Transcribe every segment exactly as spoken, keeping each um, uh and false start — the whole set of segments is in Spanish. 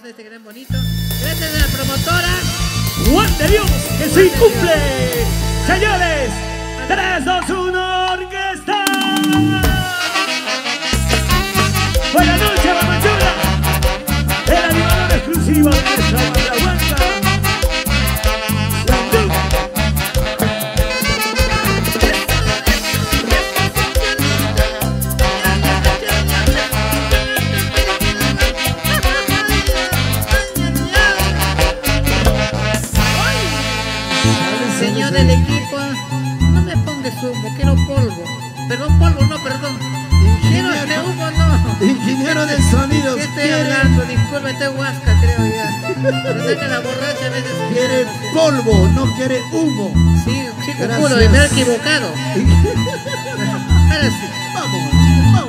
hermoso, este gran bonito. Gracias a la promotora Juan de Dios, que se cumple. Señores, tres, dos, uno, orquesta. Buenas noches, mamá chula. El animador exclusivo de nuestra banda Huanca. Señor del equipo, no me pongas humo, quiero polvo. Perdón, polvo, no, perdón. Quiero este humo, no. Ingeniero de sonido. ¿Qué estoy hablando? Disculpe, estoy huasca, creo ya. Pero saca la borracha a veces. Quiere polvo, no quiere humo. Sí, chico Gracias. culo, y me he equivocado. Ahora sí. Vamos, vamos.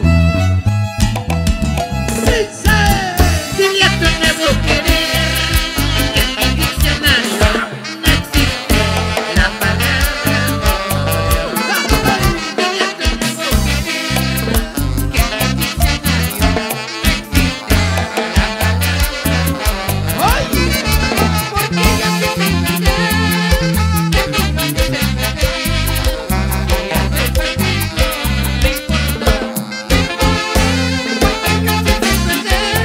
Dile a tu nuevo querer que en mi diccionario no existe la palabra amor. Dile a tu nuevo querer que en mi diccionario no existe la palabra amor. Porque ya te sé perder, que nunca te sé perder, y haber perdido me importa. Porque yo te sé perder.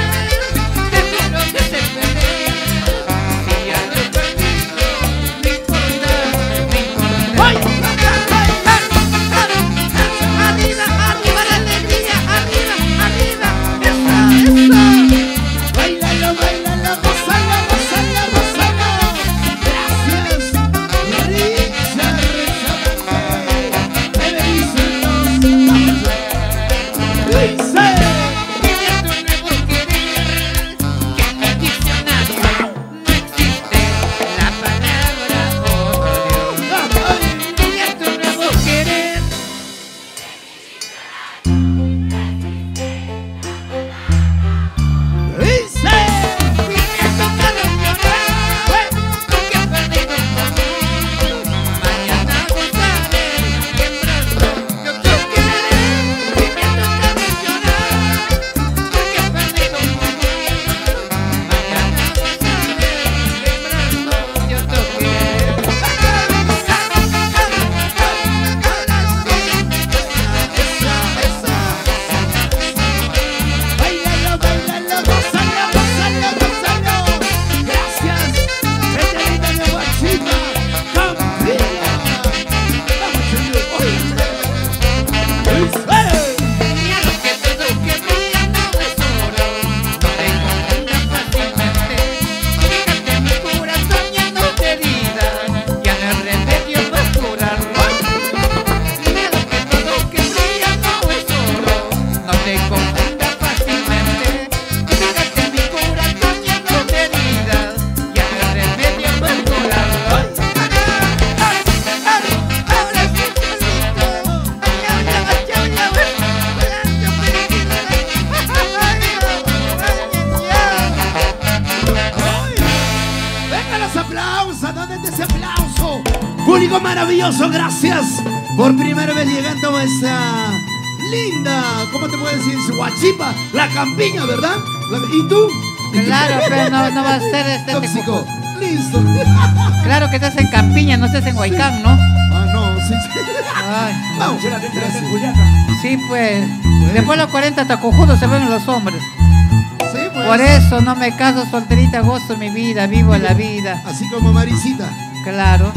Público maravilloso, gracias por primera vez llegando a esta linda, ¿cómo te puedo decir? Huachipa, la campiña, ¿verdad? ¿Y tú? Claro, pero no, no va a ser este tóxico. Listo. Claro que estás en Campiña, no estás en Huaycán, ¿no? Ah, no, sí, sí. Ay. Vamos, Gracias, Juliaca. Sí, pues. Después de los cuarenta tacojudos se ven los hombres. Sí, pues. Por eso no me caso solterita, gozo mi vida, vivo la vida. Así como Marisita. Claro.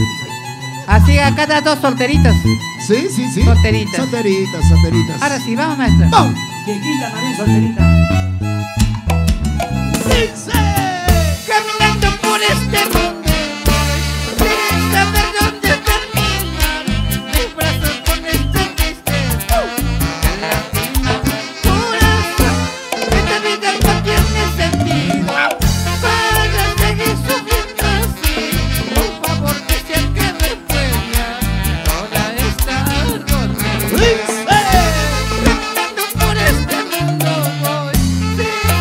Así acá da dos solteritas. Sí, sí, sí. Solteritas. Solteritas, solteritas. Ahora sí, vamos, maestra. ¡Vamos! Chiquita también solterita. Caminando por este mundo, sin saber dónde terminar, mis brazos con esta tristeza que lastima corazón. Esta vida no tiene sentido para seguir sufriendo así. Por favor, que sea que resuelva toda esta agonía. Caminando por este mundo voy, sin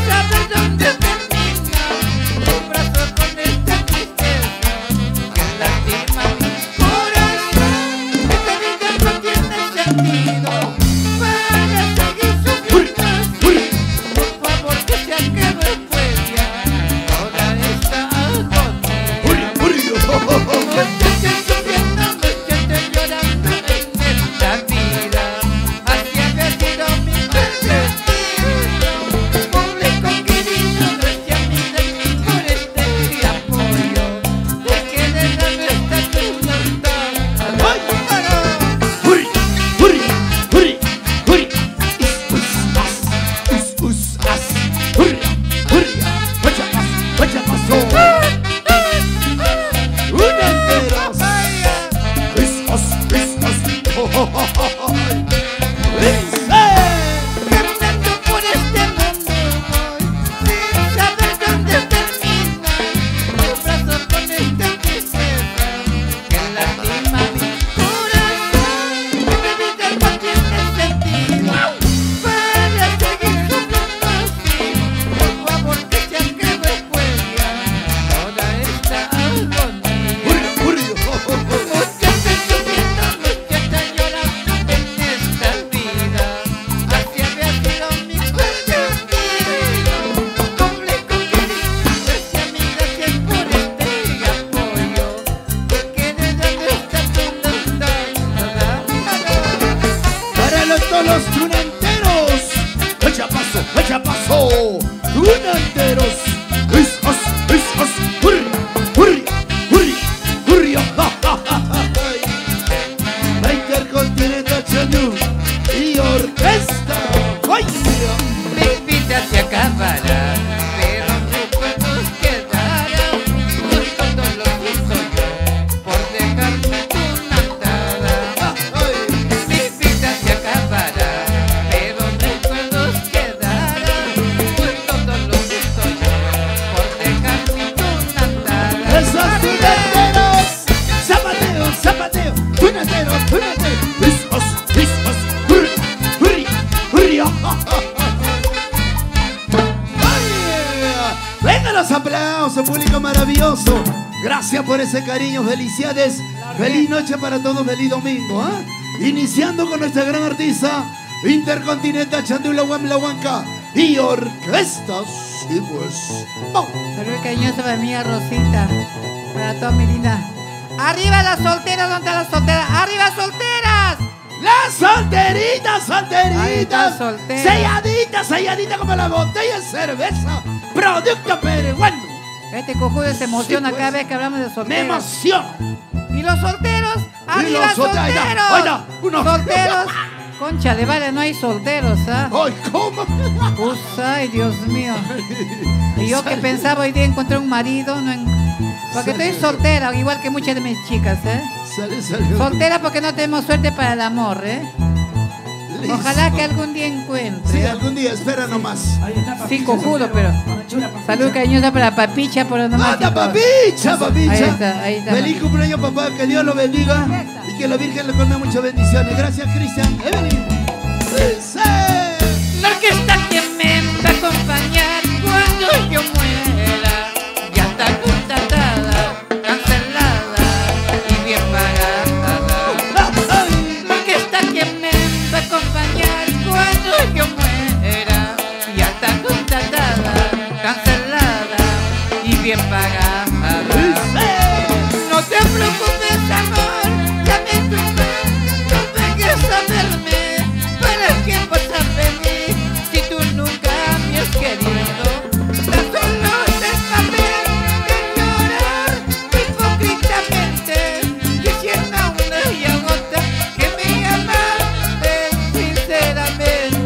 Venga los aplausos, público maravilloso. Gracias por ese cariño, felicidades. Feliz noche para todos, feliz domingo, ¿eh? Iniciando con nuestra gran artista Intercontinental Chandula Huamla Huanca y orquestas. Y pues, vamos. Saludos cariñosos para mi amiga Rosita, para toda mi linda. ¡Arriba las solteras! ¿Dónde están las solteras? ¡Arriba solteras! Las solteritas, Ahí está, solteritas, soltera. selladitas, selladitas como la botella de cerveza, producto peruano. Este cojudo se emociona Sí, pues. cada vez que hablamos de Me solteros. emociona. ¿Y los solteros? ¡Arriba los solteros! Ahí está, solteros! ahí está, uno. ¡Solteros! Concha de vale, no hay solteros, ¿ah? Ay, ¿cómo? Pues, ay, Dios mío. Y yo que pensaba hoy día encontré un marido, no en... porque estoy soltera, igual que muchas de mis chicas, ¿eh? Sale, salió. Soltera porque no tenemos suerte para el amor, ¿eh? Listo. Ojalá que algún día encuentre. Sí, algún día, espera nomás. Ahí está, papicha, Sí, cojudo, soltero. pero- Una chula, papicha. Salud cariñosa para Papicha, por nomás. ¡Anda, papicha, papicha! Ahí está, ahí está, Feliz papicha. cumpleaños, papá. Que Dios lo bendiga y que la Virgen le colme muchas bendiciones. Gracias, Cristian. Evelyn. Sí. La orquesta que me va a acompañar cuando yo muera ya está contratada, cancelada y bien pagada. Ay, La orquesta que me va a acompañar cuando yo muera ya está contratada, cancelada y bien pagada. No te preocupes, amor, ya me tuve, no vengas a verme, ¿para qué vas a venir si tú nunca me has querido? Tan solo es papel de llorar hipócritamente, diciendo una y a otra que me amaste sinceramente.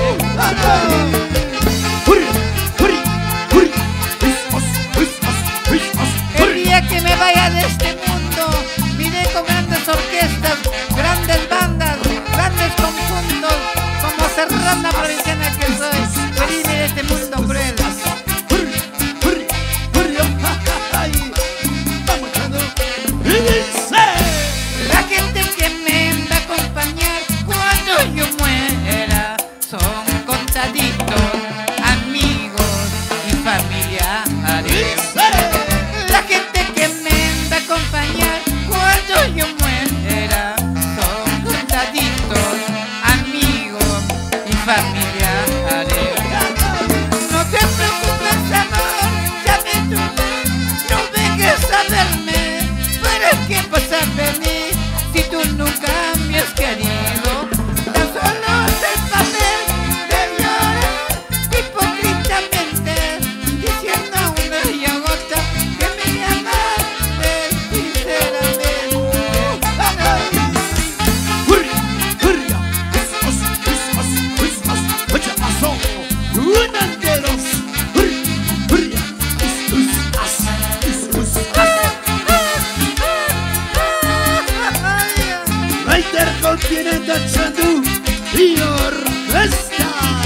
hurry, hurry, hurry. Christmas, Christmas, Christmas, El hurry. día que me vaya de este mundo, miré con grandes orquestas, grandes bandas, grandes conjuntos, como Serrana Provinciana que soy, feliz de este mundo cruel. Hurry, hurry, hurry. Ay, vamos, Chando. Y dice. La gente que me va a acompañar cuando yo muera son contaditos, amigos y familiares. La gente que me va a acompañar cuando yo muera son contaditos, amigos y familiares. No te preocupes, amor, ya me tuve, no vengas a verme, ¿para qué vas a venir si tú nunca me has querido? Tan solo es el papel de llorar hipócritamente, diciendo una y a otra que me amaste sinceramente. Hurry, hurry. Christmas, Christmas, Christmas. Mucha pasó. Un anteros. Hurry, hurry. Is, us, as. Is, us, as. La Intercontinental Chandú y orquesta.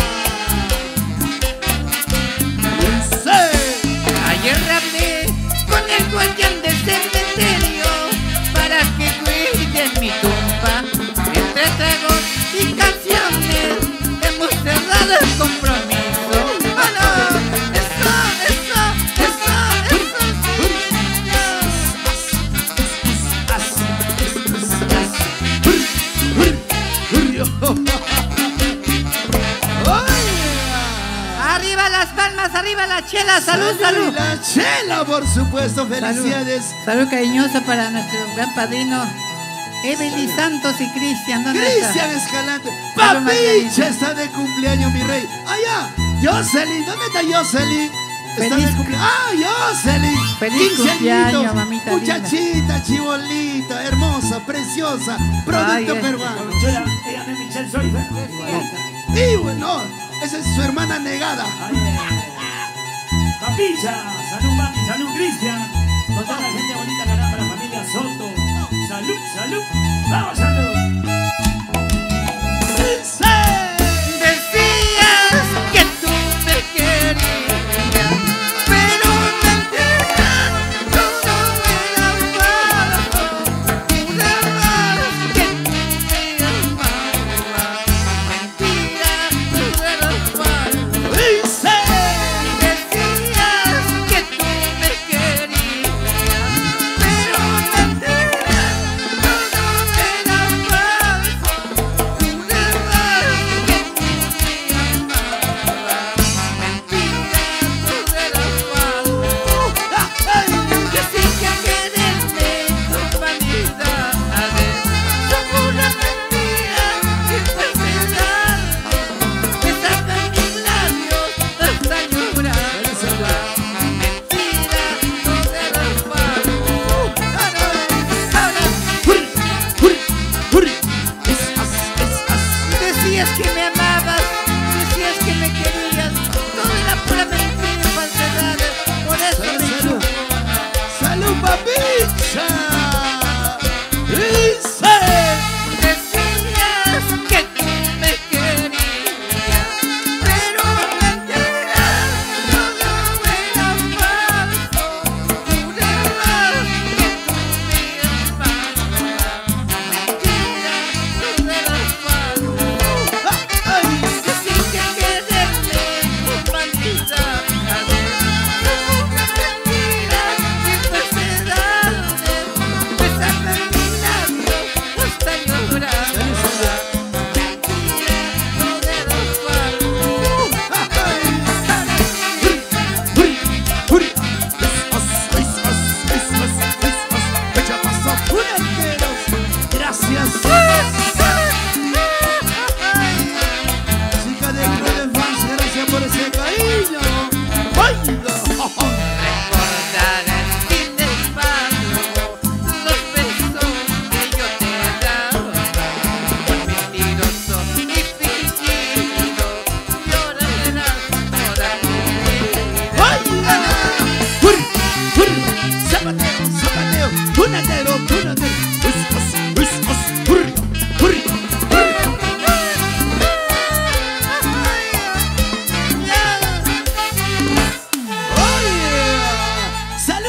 Dice. Ayer hablé con el guardián del cementerio para que cuide mi tumba. Entre tragos y canciones hemos cerrado el compromiso. ¡Oh, no! ¡Eso, eso, eso, ¡Arriba las palmas, arriba la chela! ¡Salud, salud! La chela, por supuesto. Felicidades. Salud cariñosa para nuestro gran padrino Evelyn Santos y Cristian. ¿Dónde está? Cristian Escalante. Salud, Margarita. Papicha está de cumpleaños, mi rey. Allá. Jocelyn. ¿Dónde está Jocelyn? Está Feliz de cumpleaños. ¡Ah, Jocelyn! Feliz quince cumpleaños, añitos. mamita Muchachita, chibolita, hermosa, preciosa. Producto Ay, eh. peruano. Chula, ella no es Michelle Soy, ¿eh? Igualita. Y bueno, esa es su hermana negada. Ay, ay, ay. Papicha, salud mami, salud Cristian. Con toda la gente bonita, caramba, la familia Soto. Salud, salud. Vamos, salud. Decías que tú me querías, pero mentira, todo era falso. Una más que tú me amabas, mentira, todo era falso. Dice. Decías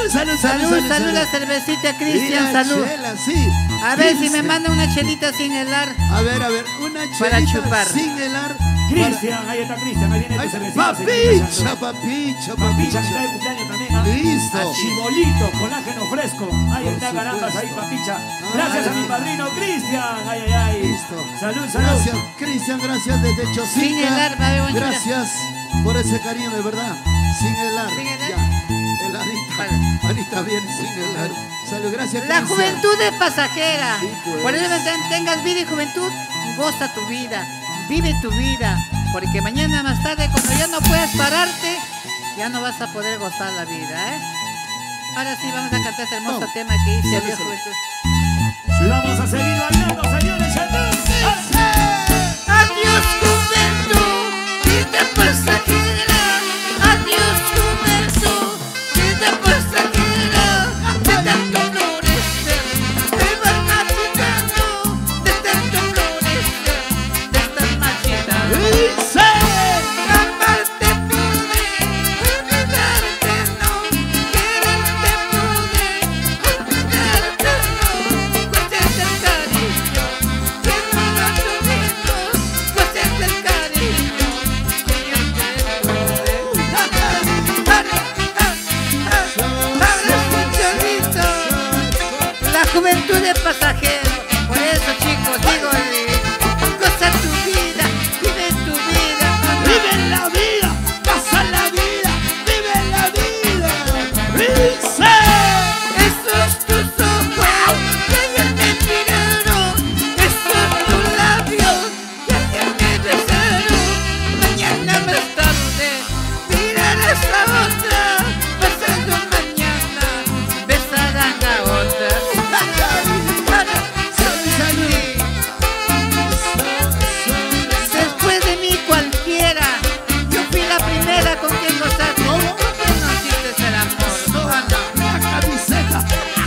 Salud, salud, salud, Salud, salud, la cervecita, Y Cristian, la salud. chela, sí. A ver si me Cristian. manda una chelita sin helar. A ver, a ver, una Para chelita chupar. sin helar. Cristian, ahí está Cristian, ahí viene Ay, tu cervecita. papicha, señorita papicha, Santos. Papicha, que está de papicha. cumpleaños también, ¿ah? Listo. A Chibolito, colágeno fresco. Ahí Por está, carambas, ahí, supuesto. papicha. Gracias Ay. a mi padrino Cristian. Ay, ay, ay. Listo. Salud, salud. Gracias, Cristian, gracias desde Sin Chosica. helar, babe, bonita. Gracias por ese cariño, de verdad. Sin helar. Sin helar. Ya. El Anita. Vale. Anita viene sin helar. Salud, gracias, La Cristian. juventud es pasajera. Sí, pues. Por eso mientras tengas vida y juventud, goza tu vida, vive tu vida. Porque mañana más tarde, cuando ya no puedas pararte, ya no vas a poder gozar la vida, ¿eh? Ahora sí, vamos a cantar este hermoso Vamos. tema que dice Salud, Adiós salud. juventud. Vamos a seguir bailando, señores. Adiós juventud, vida pasajera. Adiós juventud, vida pasajera. De tanto florecer, te vas marchitando. De tanto florecer, te estás marchitando. Dice. Amarte pude, olvidarte no. Quererte pude, olvidarte no. Pues es el cariño que no lo tuvimos. Pues es el cariño que yo te tuve. Habla mucholito. La juventud es pasajero. Por eso, chicos, digo, goza tu vida, vive tu vida. Vive la vida, pasa la vida, vive la vida. Dice. Esos tus ojos que ayer me miraron, esos tus labios que ayer me besaron. Mañana más tarde mirarás a otra, pasando mañana besarán a otra. Después de mí cualquiera, yo fui la primera con quien gozaste. ¿Cómo? ¿Por qué no hiciste el amor? Ah, no. La camiseta.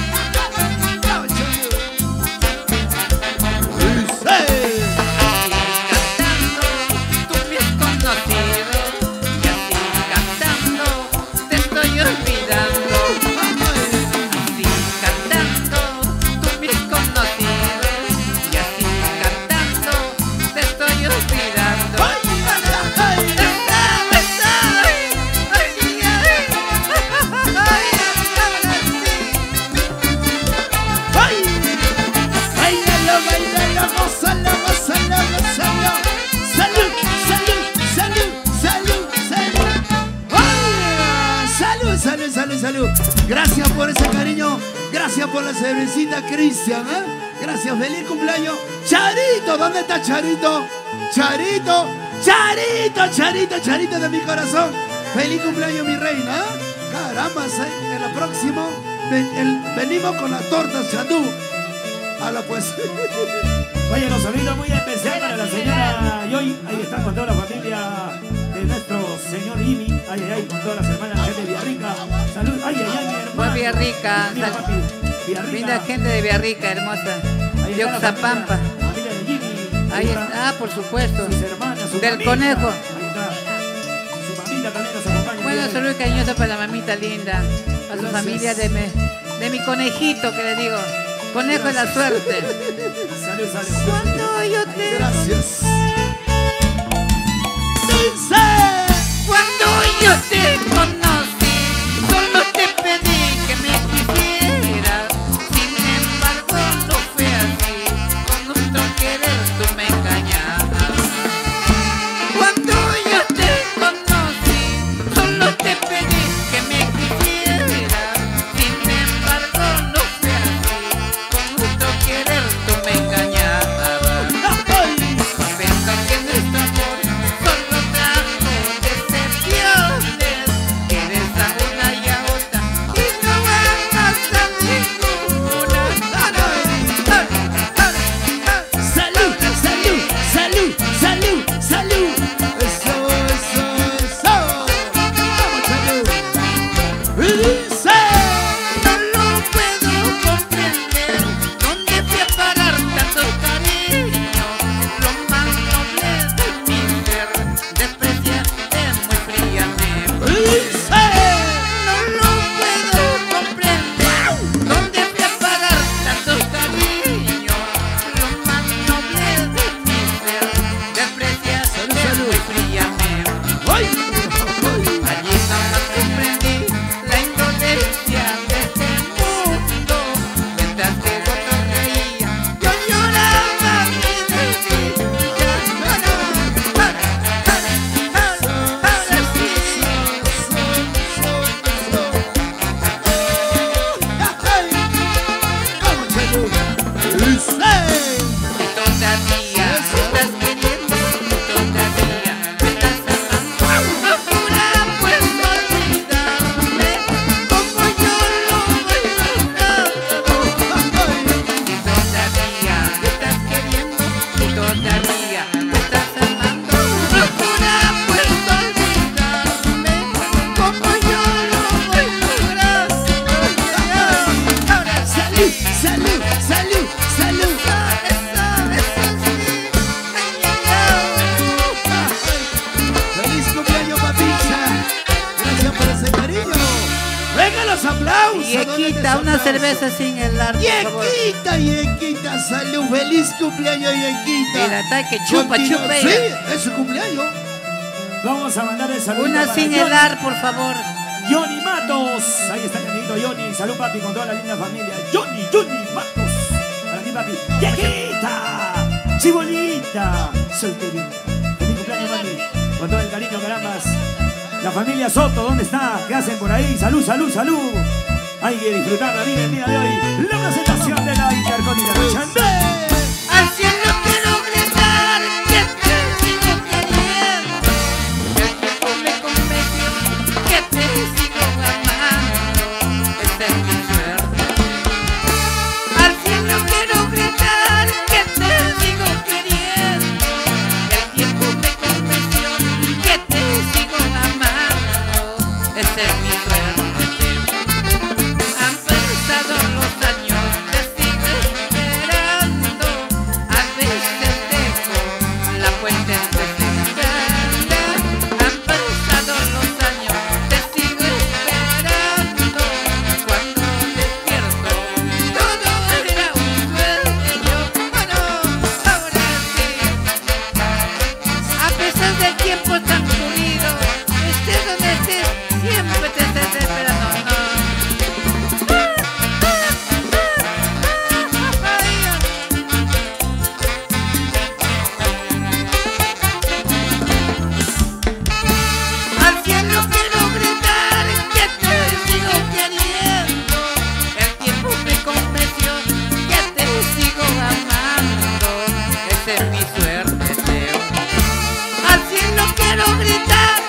Dice. Cantando, tú me has conocido, y así cantando, te estoy olvidando. Así cantando, tú me has conocido, y así cantando, te estoy olvidando. Ay, ay, ay. Ay, bailalo, bailalo, gózalo, gózalo, gózalo. Salud, salud, salud, salud, salud. Ay, salud, salud, salud, salud. Gracias por ese cariño. Gracias por la cervecita, Cristian. ¿eh? Gracias, feliz cumpleaños. Charito, ¿dónde está Charito? Charito, Charito, Charito, Charito de mi corazón. Feliz cumpleaños, mi reina. ¿eh? Caramba, ¿eh? en la próxima ven- el- venimos con las tortas Chandú. Habla pues. Oye, los saludos muy especial para la señora Yoy. Ahí está con toda la familia de nuestro señor Imi. Ay, ay, ay, con todas las hermanas de gente de Villarrica. Salud. Ay, ay, ay, mi hermano. Pues Villarrica, Mira, sal- papi, Villarrica. Linda gente de Villarrica, hermosa. Ahí De está la Oxapampa. familia- familia de Jimmy. Ahí está, ah, por supuesto. Sus hermanas, su Del mamita. conejo. Ahí está. Su mamita también nos acompaña. Bueno, Bien. saludo cariñoso para la mamita linda, a su Gracias. familia de mi, de mi conejito que le digo, conejo de la suerte. Salud, salud. Cuando yo te, Gracias. Dice. cuando yo te conocí, solo te pedí que me quisieras. Sin embargo, no fue así, con nuestro querer tú me engañabas. Cuando yo te conocí, solo te pedí que me quisieras. Sin embargo, no fue así, con nuestro querer tú me engañabas. Pensé que nuestro amor solo trajo decepciones, que eres a una y a otra y no amas a ninguna. Salud, salud, salud, salud, salud. Eso, eso, eso. Vamos, salud. Y dice. No lo puedo comprender, ¿dónde fui a parar tanto cariño? Lo más noble de mi ser, despreciaste muy fríamente. Y dice. No lo puedo comprender. Venga los aplausos. Yequita, una cerveza sin helar, por favor. Yequita, Yequita, salud. Feliz cumpleaños, Yequita. Mira, está que chupa, Continúa. chupa Sí, ella. es su cumpleaños. Vamos a mandar el saludo. Una para sin Johnny- helar, por favor. Johnny Matos. Ahí está mi amiguito Johnny. Salud, papi, con toda la linda familia. Johnny, Johnny Matos. Para ti, papi. Yequita. Chibolita. Solterita. Feliz cumpleaños, papi. Con todo el cariño, carambas. La familia Soto, ¿dónde está? ¿Qué hacen por ahí? Salud, salud, salud. Hay que disfrutar la vida el día de hoy. La presentación de la Intercontinental. Al cielo quiero gritar que te sigo queriendo. El tiempo me convenció que te sigo amando. Esta es mi suerte. Al cielo quiero gritar que te sigo queriendo. El tiempo me convenció que te sigo amando. Esta es mi suerte. Han pasado los años, te sigo esperando. A veces dejo la puerta entrecerrada. Han pasado los años, te sigo esperando. Cuando despierto, todo era un sueño. Bueno, ahora sí. A pesar del tiempo tan fluido, estés donde estés, siempre te estés esperando. No. Al cielo quiero gritar que te sigo queriendo. El tiempo me convenció que te sigo amando. Esa es mi suerte, Teo. Al cielo quiero gritar.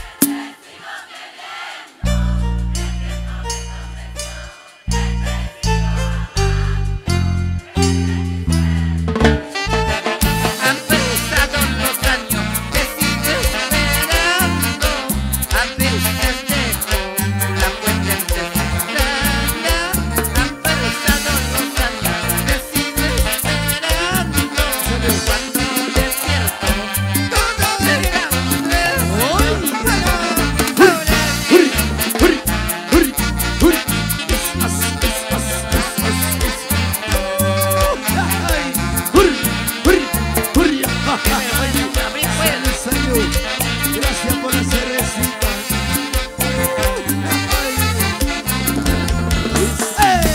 Han pasado los años, te sigo esperando. A veces dejo la puerta entrecerrada. Han pasado los años, te sigo esperando. Cuando despierto, todo era un sueño. Ahora sí. Hurry, hurry, hurry, hurry. Es más, es más, es más, es más. Ay, hurry, hurry, hurry. Salud, salud. Gracias por la cervecita. Ay. Eh.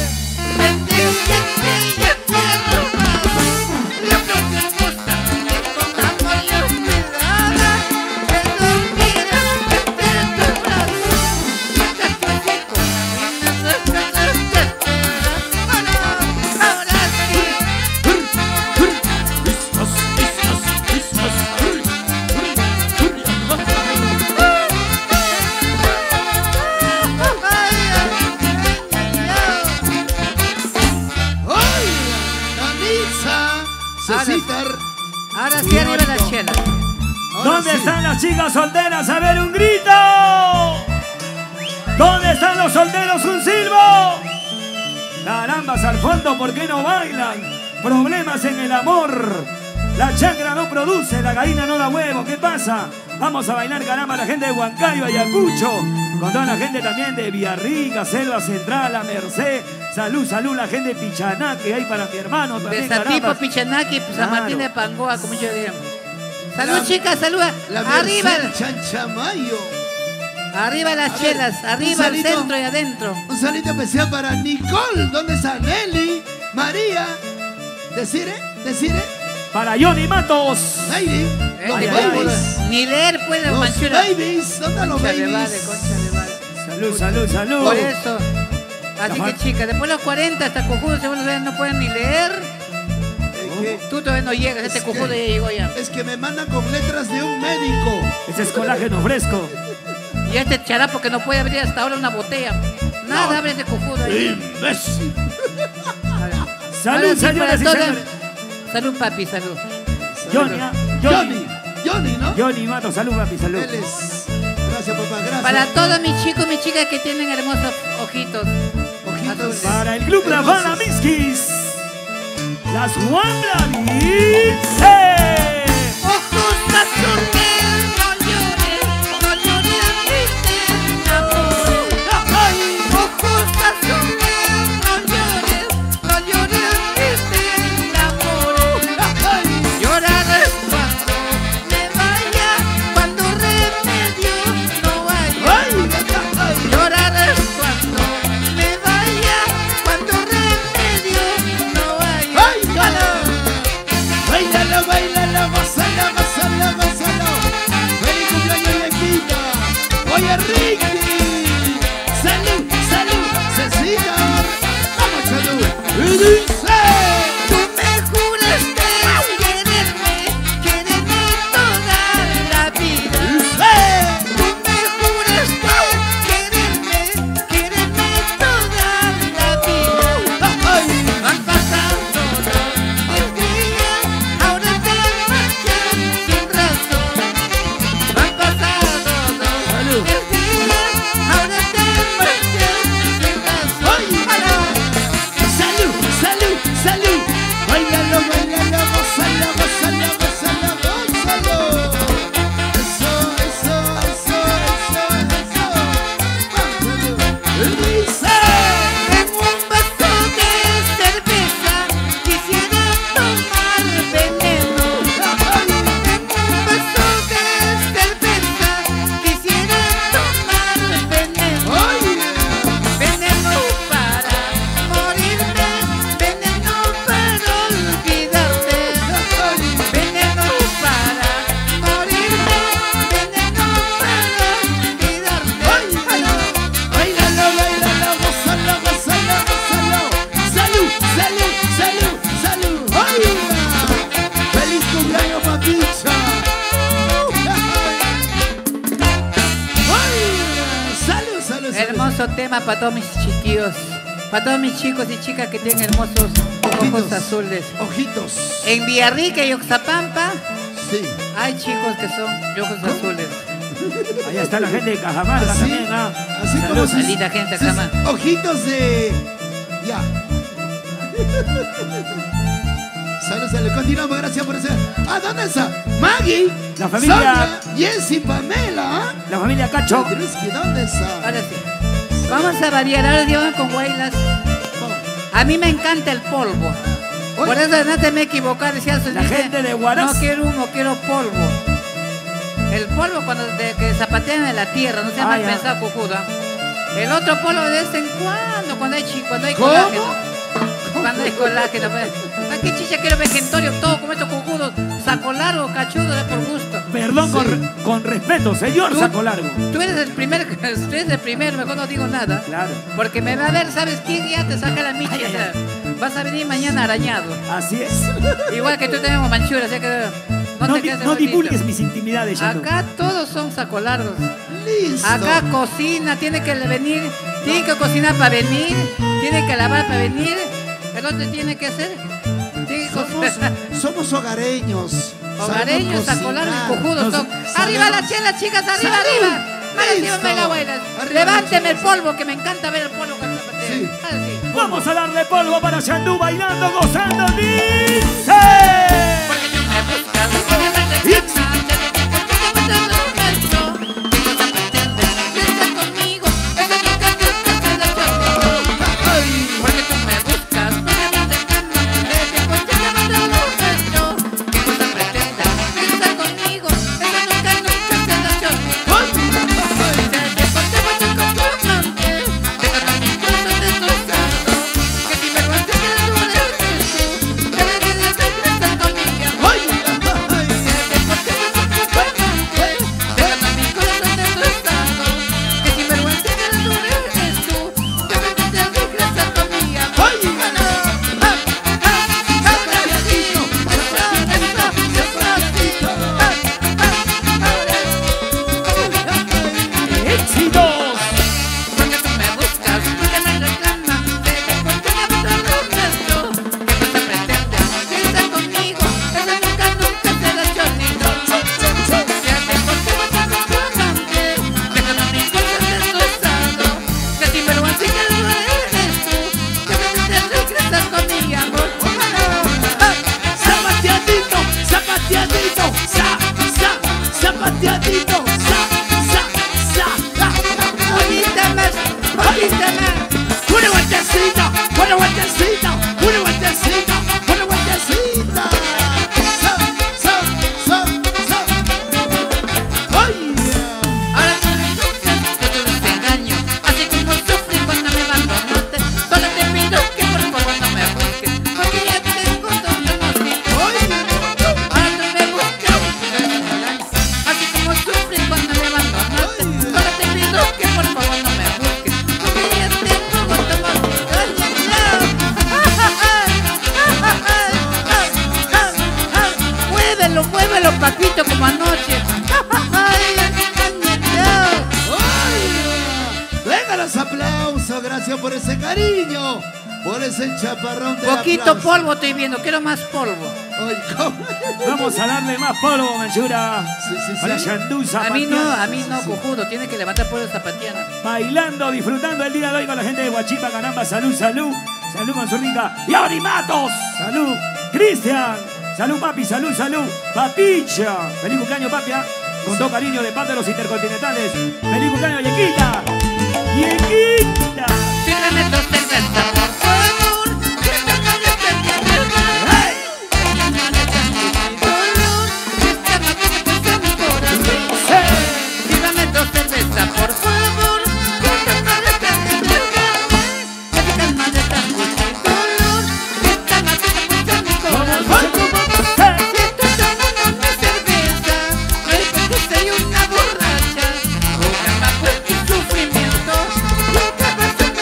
¡Ay! ¡Danitza! Cecitar. Ahora sí arriba la chela. Ahora ¿Dónde sí. están las chicas solteras? A ver, un grito. ¿Dónde están los solteros? Un silbo. Carambas al fondo, ¿por qué no bailan? Problemas en el amor. La chacra no produce, la gallina no da huevo. ¿Qué pasa? Vamos a bailar, caramba, la gente de Huancayo, Ayacucho. Con toda la gente también de Villarrica, Selva Central, La Merced. Salud, salud, la gente de Pichaná, que hay para mi hermano también, De Satipo, carambas. Pichanaki, San Claro. Martín de Pangoa, como yo diría. Salud, La- chicas, salud. La Arriba, Merced Chanchamayo. arriba las A ver, chelas, un arriba al salito. centro y adentro. Un saludo especial para Nicole. ¿Dónde está Nelly? María. ¿Decire? ¿Decire? Para Johnny Matos. Lady. Eh, Los ay, te ay, puedo babies. ni leer puede Los manchura. babies. ¿Dónde están los Concha de vale, babies? concha de vale. Salud, salud, salud. Por eso. Así La que fa- chicas, después de los cuarenta hasta cojudos se van a no pueden ni leer. Es que, Tú todavía no llegas, este Es que- cojudo ya llegó ya. es que me mandan con letras de un médico. Ese es colágeno fresco. Y este charapo que no puede abrir hasta ahora una botella. Nada abre ese cojudo ahí. Imbécil. Salud, Ahora sí, señoras para y todos. señores. Salud, papi, salud. Johnny, ah, Johnny. Johnny. Johnny, ¿no? Johnny Matos, salud, papi, salud. Él es. Gracias, papá. Gracias. Para todos mis chicos y mis chicas que tienen hermosos ojitos. Ojitos. azules. Para el club La Hermosos. Habana Miskis. Las Juan dice. Ojos azules, no llores, no llores, triste amor. ¡Ay! tema para todos mis chiquillos, para todos mis chicos y chicas que tienen hermosos ojos Ojitos. azules. Ojitos. En Villarrica y Oxapampa Sí. hay chicos que son de ojos azules. Allá está la gente de Cajamarca Así, también, ¿ah? así como Saludos. sus, Linda gente, sus cama. ojitos de... Ya. Saludos, saludos. Continuamos, gracias por ese... Ah, ¿dónde está? Maggie. La familia- Sandra, Jessy, Pamela. ¿Ah? La familia Cacho. Petruski, ¿dónde está? Ahora sí. Vamos a variar. Ahora Dios con Guaylas. A mí me encanta el polvo. Oye. Por eso no te me equivocar, decía su La gente de Huaraz. No quiero humo, quiero polvo. El polvo cuando de, que zapatean en la tierra, no se Ah, mal ya. pensado, cojuda. El otro polvo de vez en cuando, cuando hay chi- cuando hay ¿Cómo? colágeno. Cuando hay colágeno. pues. ¿Para qué chicha quiero vejentorio todo como estos cojudos? Saco largo, cachudo, de por gusto. Perdón, Sí. con, re- con respeto, señor Tú- Saco Largo. Tú eres el primer, tú eres el primero, mejor no digo nada. Claro. Porque me va a ver, ¿sabes quién? Ya te saca la micha. Ay, ay, o sea, vas a venir mañana arañado. Así es. Igual que tú tenemos manchura, así que no, No, te di- quedes no bonito. divulgues mis intimidades, Yandu. Acá todos son sacolardos. Listo. Acá cocina, tiene que venir, tiene que cocinar para venir, tiene que lavar para venir. ¿El otro tiene que hacer? Tiene que Somos, cocinar. somos hogareños. Hogareños, sabemos sacolardos, cocinar. cojudos Nos- son. sabemos- Arriba las chelas, chicas, arriba, ¡Salud! arriba. Ahora sí, Listo. me la abuela. Arriba Levánteme el las polvo, que me encanta ver el polvo cuando zapateo. Sí. Ahora sí. Vamos a darle polvo para Yandu bailando, gozando. ¡Dice! Porque tú me buscas, tú me das de cama, ya te digo que te gusta lo nuestro. Que no te pretendes, que estás conmigo, esa nunca te gusta la chorro. Porque tú me buscas, tú me das de cama, ya te digo que te gusta lo nuestro. Que no te pretendas, que estás conmigo, esa nunca, nunca te la chorro. Ya te conté mucho con tu amante, déjame mi corazón destrozado. Que si me vas a quedar tú de tú, que me quedas de prestar conmigo. ¡Ay! ¡Ay! ¡Éxitos! Zapateadito, zapateadito, za, za, zapateadito, za, za, za. Una vueltecita, una vueltecita, una vueltecita, una vueltecita. Za, za, za, za. ¡Ay! Ahora tú me buscas, yo te desengaño, así como sufrí cuando me abandonaste. Solo te pido que por favor no me busques, porque ya tengo dos conocidos. ¡Ay! Ahora tú me buscas, yo te desengaño, así como sufrí cuando me abandonaste. Solo te pido que por favor no me busques, porque ya tengo dos conocidos. ¡Ay, ay, ay! Muévelo, muévelo, papito, como anoche. ¡Ay, ay, ¡Ay! Venga los aplausos, gracias por ese cariño, por ese chaparrón de Poquito aplauso. polvo estoy viendo, quiero más polvo. Ay, ¿cómo? Vamos a darle más polvo, Manchura. Sí, sí, sí. Para Yandu A mí zapateando. no, a mí no, cojudo, tiene que levantar polvo zapatiana. Bailando, disfrutando el día de hoy con la gente de Huachipa, caramba. Salud, salud. Salud con su rica. Y Matos. Salud. Cristian. Salud, papi. Salud, salud. Papicha. Feliz cumpleaños, papi. ¿ah? Con todo cariño de parte de los intercontinentales. Feliz cumpleaños, Yequita. Yequita. Sírveme dos cervezas, por favor, que esta noche tenía que ver. ¡Hey! Esta noche tenía dolor, que esta noche me puso mi corazón. Sírvame dos cervezas, por favor, que esta noche tenía que ver. Que esta noche tenía dolor, que esta noche me puso mi corazón. ¡Hey! Si estoy tomando una cerveza, no es porque soy una borracha. Nunca me ha puesto un sufrimiento, nunca me ha puesto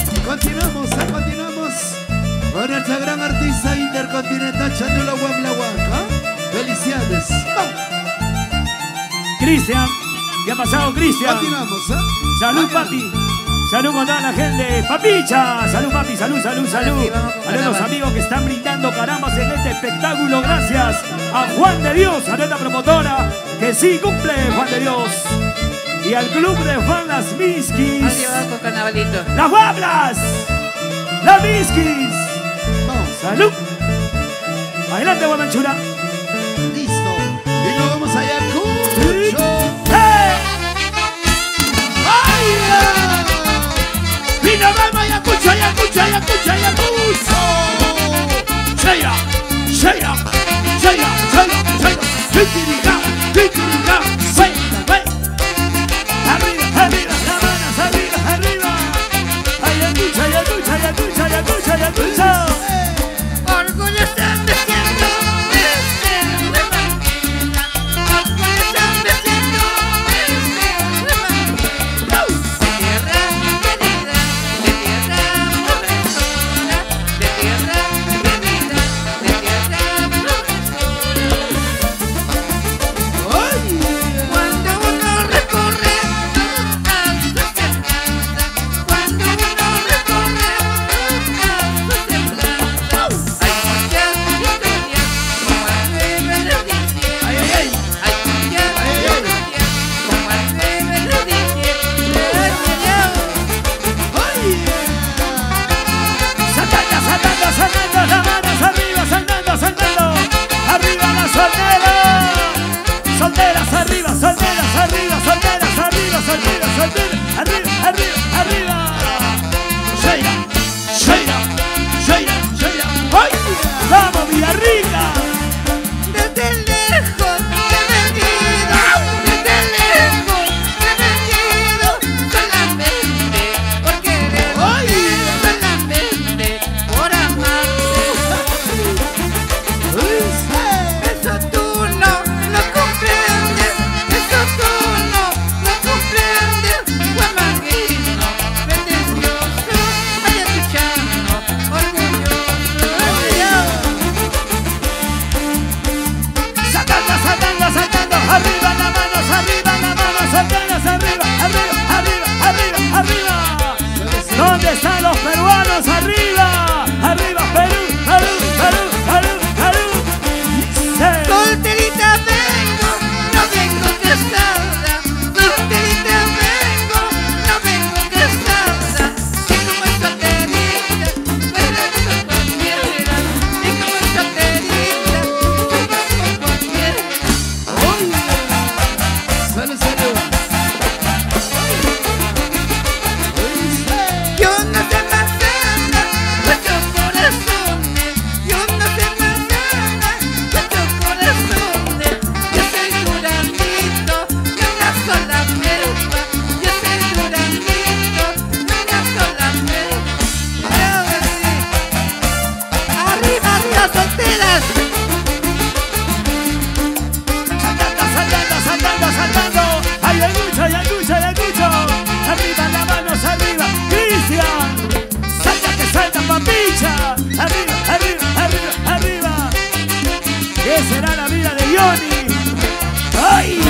Continuamos, ¿eh? Continuamos con nuestra gran artista intercontinental Chandula Huamlahuaca. Felicidades. Vamos. Cristian, ¿qué ha pasado, Cristian? Continuamos, ¿eh? Salud, Vaya. papi. Salud con toda la gente. Papicha. Salud, papi. Salud, salud, salud. sí, vamos con A los caramba. amigos que están brindando carambas en este espectáculo. Gracias a Juan de Dios, a nuestra promotora, que sí cumple, Juan de Dios. Y al club de fan Las Miskis. Así vamos con carnavalito. ¡Las Guablas! ¡Las Miskis! Vamos. ¡Salud! Adelante, Guamanchura. Listo. Y nos vamos allá con Cucho. ¡Eh! ¡Vaya! Y nos vamos allá, Cucho, allá, Cucho, allá, Cucho, allá, Cucho. Sheya, Sheya, Sheya, Sheya, Sheya. Titiriga, titiriga, Sheya, Sheya. Arriba, arriba, las manos arriba, arriba. Ayacucho, Ayacucho, Ayacucho, Ayacucho, Ayacucho. Orgullo están vestiendo este de manguita. Orgullo están vestiendo este de manguita. De tierra querida, de tierra profesora, de tierra querida, de tierra profesora. Cuando uno recorre a su semblanza, cuando uno recorre a su semblanza, hay muchas historias como al nueve de diciembre. Ay, ay, ay. Hay muchas historias como al nueve de diciembre. Saltando, saltando, saltando, las manos arriba, saltando, saltando. Arriba las solteras. Solteras arriba, solteras arriba, solteras arriba, solteras, solteras. Arriba, arriba, arriba. Sheya, Sheya, Sheya, Sheya. ¡Ay! Vamos, Villarrica. Desde lejos he venido, desde lejos he venido, solamente por querer, solamente por amarte. Eso tú no lo comprendes, eso tú no lo comprendes. Guamanguino, precioso, ayacuchano, orgulloso. Saltando, saltando, saltando. Arriba las manos, arriba las manos, solteras arriba, arriba, arriba, arriba, arriba. ¿Dónde están los peruanos? Arriba, arriba, Perú, Perú, Perú, Perú, Perú. Sí. Solterita vengo, no vengo casada. Solterita vengo, no vengo casada. Y como es solterita, pues la dejo cualquiera. Y como es solterita, pues la dejo cualquiera. Salud, salud. Yo no sé más nada, nuestros corazones. Yo no sé más nada, nuestros corazones. Yo soy duranguito de una sola melva. Yo soy duranguito de una sola melva. Arriba, arriba, solteras. Saltando, saltando, saltando, saltando. Ayacucho, Ayacucho, Ayacucho. Arriba las manos, arriba. Cristian. Salta que salta, papicha. Arriba, arriba, arriba, arriba. ¿Qué será la vida de Johnny? ¡Ay!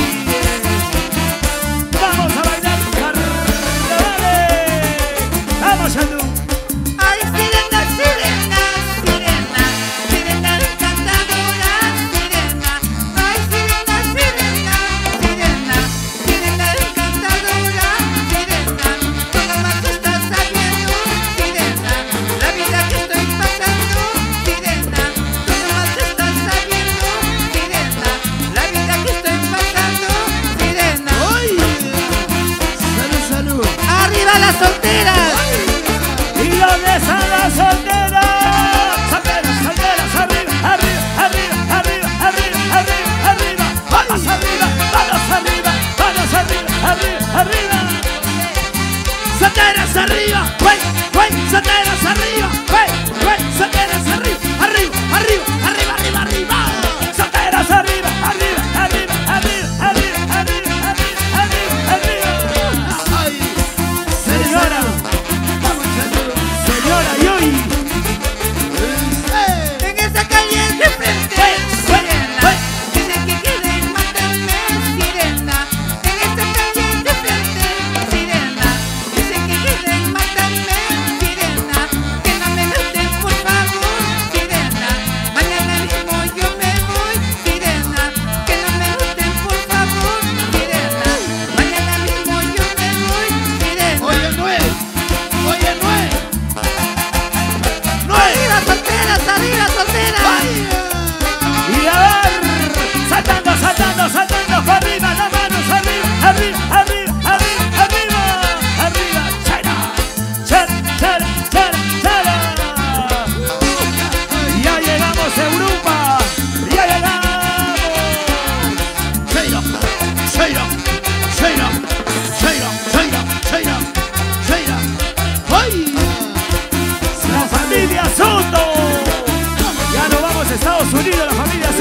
Vamos a bailar carnavales. Vamos, Yandu. Ay, sirena, sirena, sirena, sirena encantadora, sirena. Ay, sirena, sirena, sirena, sirena encantadora, sirena. Tú nomás estás sabiendo, sirena, la vida que estoy pasando, sirena. Tú nomás estás sabiendo, sirena, la vida que estoy pasando, sirena. Salud, salud. Arriba las solteras. ¿Y dónde están las solteras? Solteras, solteras, arriba, arriba, arriba, arriba, arriba, arriba, arriba. Vamos arriba, vamos arriba, vamos arriba, arriba, arriba. Solteras arriba, güey, güey, solteras arriba, güey, güey, solteras arriba, arriba, arriba, arriba, arriba, arriba. Solteras arriba, arriba, arriba, arriba, arriba, arriba, arriba, arriba, arriba. Ay, Señora, vamos, salud.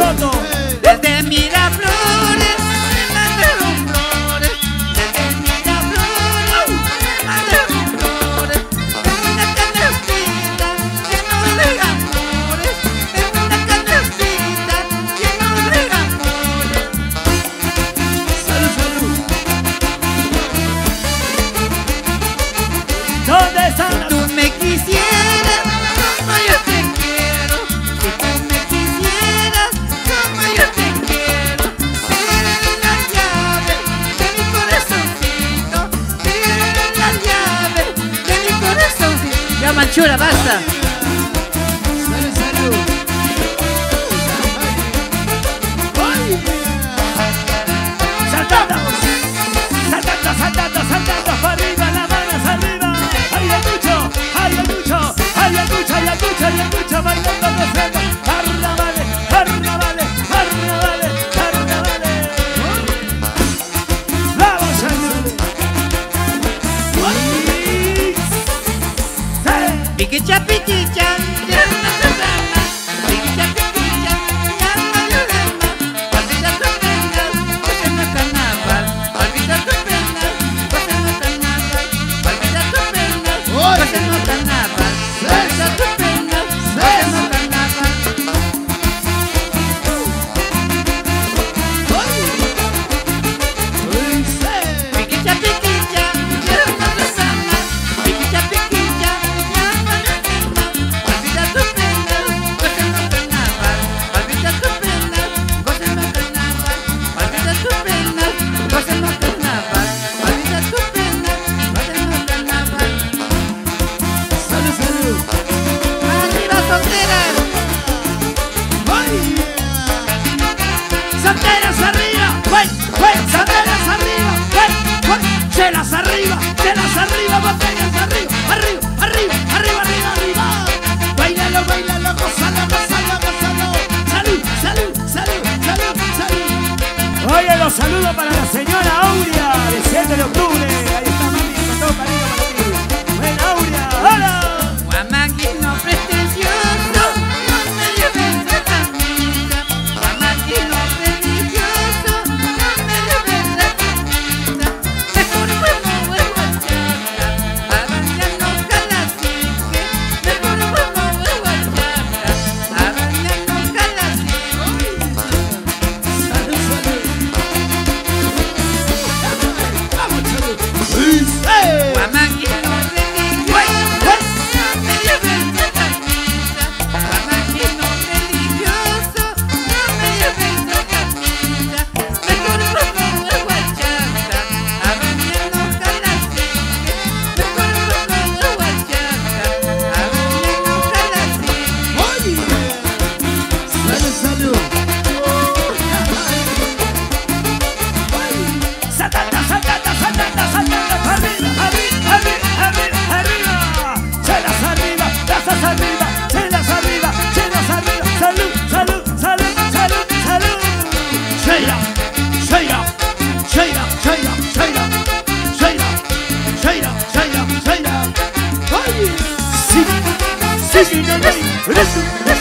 Soto. Desde Miraflores me mandaron flores. Desde Miraflores me mandaron flores. En una canastita lleno de amores. En una canastita lleno de amores. Salud, salud. ¿Dónde están? Si tú me quisieras como yo te quiero. Si tú me quisieras como yo te quiero. Eres la llave de mi corazoncito. Eres la llave de mi corazoncito. Ya, Manchura, basta. Salud, salud. Ay, Saltando, saltando, saltando, saltando para arriba, las manos arriba. Ay, el mucho, ay, el mucho, ay, el mucho, ay, el mucho, ay, el mucho, bailando, gozando. Carnavales, carnavales, carnavales, carnavales. Vamos, salud. Ay, sí. Piquicha, piquicha, ya no se llama. Piquicha, piquicha, ya no se llama. Olvida tus penas, cógeme carnaval. Olvida tus penas, cógeme carnaval. Olvida tus penas, cógeme carnaval. Olvida tus penas, cógeme carnaval. Piquicha, piquicha, ya no se llama. Piquicha, piquicha, ya no se llama. Olvida tus penas, cógeme carnaval. Olvida tus penas, cógeme carnaval. Olvida tus penas, cógeme carnaval. Olvida tus penas, cógeme carnaval. salud, salud. ¡Arriba, solteras! Solteras arriba, güey, güey, solteras arriba, güey, güey, chelas arriba, chelas arriba, botellas arriba, arriba, arriba, arriba, arriba, arriba. Bailalo, bailalo, gózalo, gózalo, gózalo. Salud, salud, salud, salud, salud. Oye, los saludos para la señora Aurea, del siete de octubre. Ahí está, mami, con todo cariño para ti. Buena Aurea, hola. Guamaquino prestigioso, no me lleves la camisa. Guamaquino prestigioso, no me lleves la camisa. Mejor vamos a guachata, a bañarnos calacique. Mejor vamos a guachata, a bañarnos calacique. Salud, salud. Vamos, salud. Guamaquino religioso, no me lleves la camisa. Guamaquino religioso, no me lleves la camisa. Mejor vamos a guachata, a bañarnos calacique. Mejor vamos a guachata, a bañarnos calacique. Oye. Salud, salud. Saltando, saltando, saltando, saltando, arriba, arriba, arriba, arriba, arriba. Chelas arriba, tazas arriba, chelas arriba, chelas arriba. Salud, salud, salud, salud, salud. Sheila, Sheila, Sheila, Sheila, Sheila, Sheila, Sheila, Sheila, Sheila. Oye. Sí, sí, sí, no, no, resu, resu.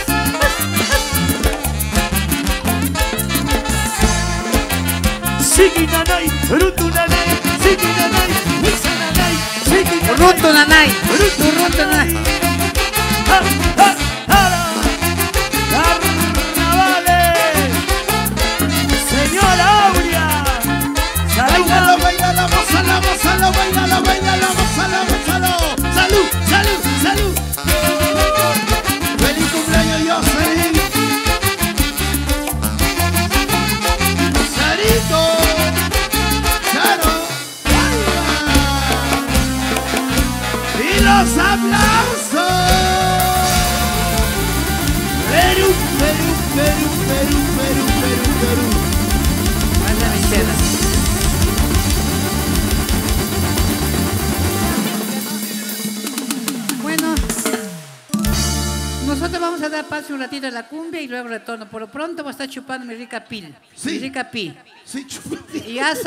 Sigi nanay, rutu nanay, sigi nanay, wisa nanay, sigi nanay. Ruto nanay, ruto, ruto nanay. ¡Ah, ah, ah! ¡Carnavales! ¡Señora Aurea! Bailalo, ¡Saluda! bailalo, gózalo, gózalo, bailalo, bailalo, gózalo, gózalo. Salud, salud, salud. Feliz cumpleaños, Jocelyn. Sarito. Charo. Y los aplausos. Perú, Perú, Perú, Perú, Perú, Perú, Perú. Anda, mi seda. Bueno, nosotros vamos a dar paso un ratito a la cumbia y luego retorno. Por lo pronto voy a estar chupando mi rica pil. Sí. Mi rica pi. Sí, chupi. Y ya